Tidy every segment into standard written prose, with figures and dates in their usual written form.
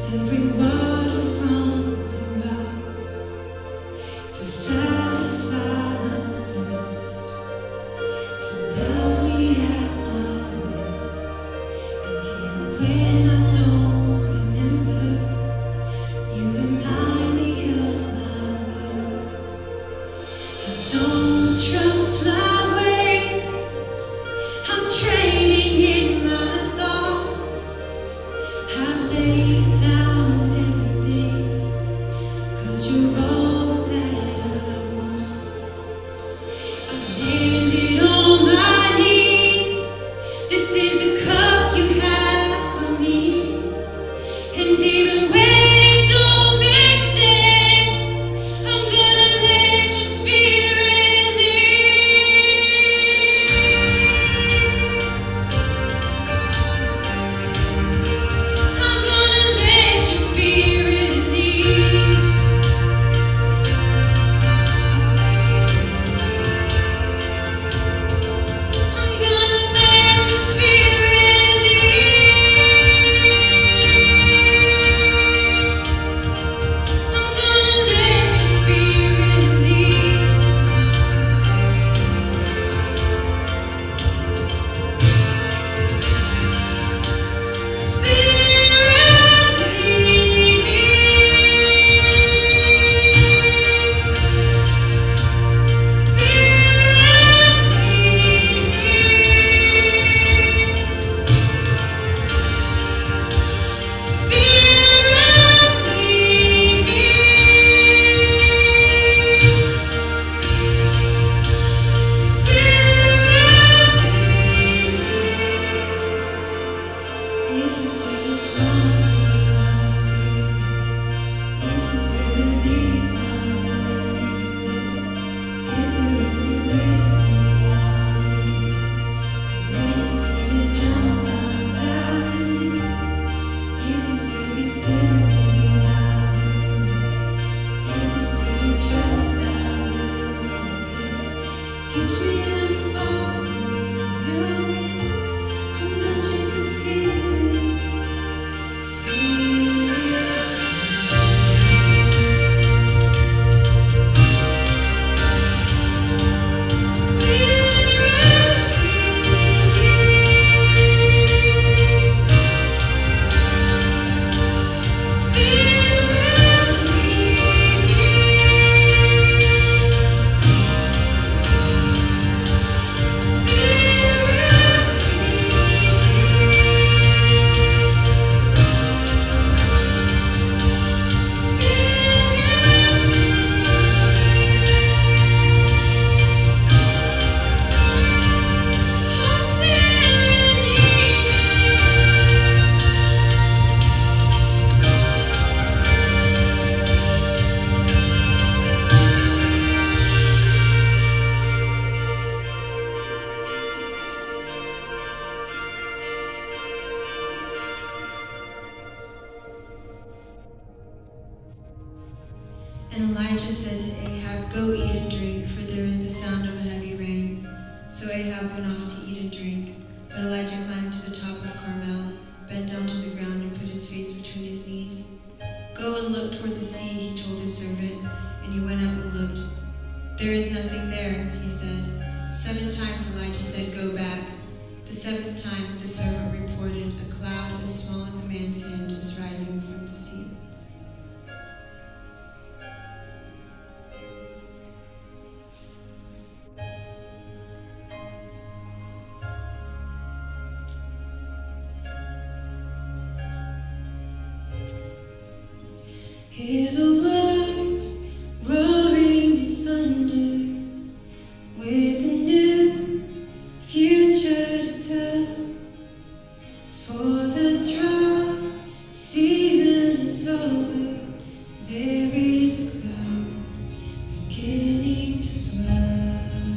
And Elijah said to Ahab, "Go eat and drink, for there is the sound of a heavy rain." So Ahab went off to eat and drink. But Elijah climbed to the top of Carmel, bent down to the ground, and put his face between his knees. "Go and look toward the sea," he told his servant, and he went up and looked. "There is nothing there," he said. 7 times Elijah said, "Go back." The 7th time the servant reported, "A cloud as small as a man's hand is rising from the sea." Hear the word roaring as thunder, with a new future to tell. For the dry season is over, there is a cloud beginning to swell.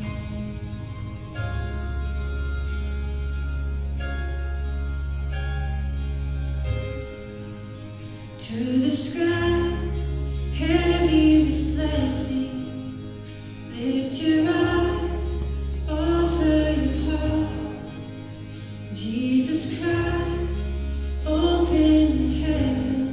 To the skies, heavy with blessing, lift your eyes, offer your heart. Jesus Christ, open the heavens.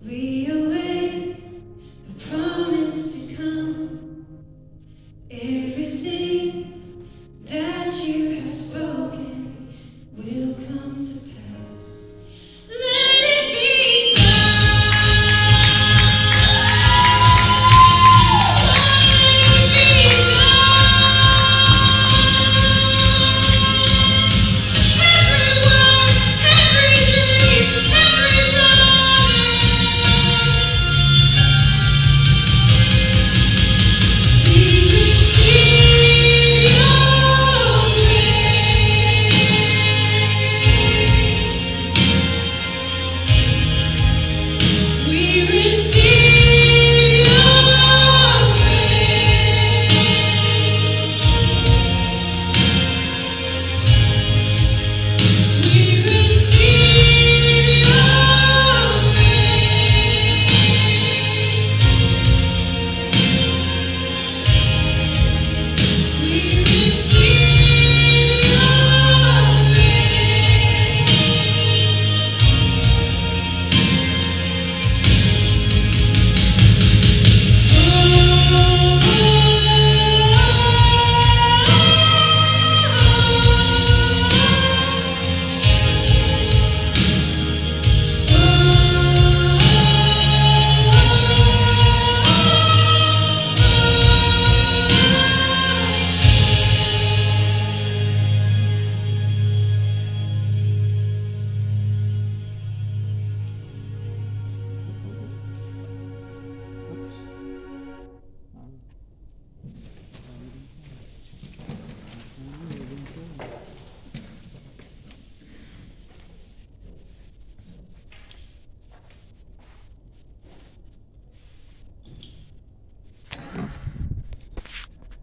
We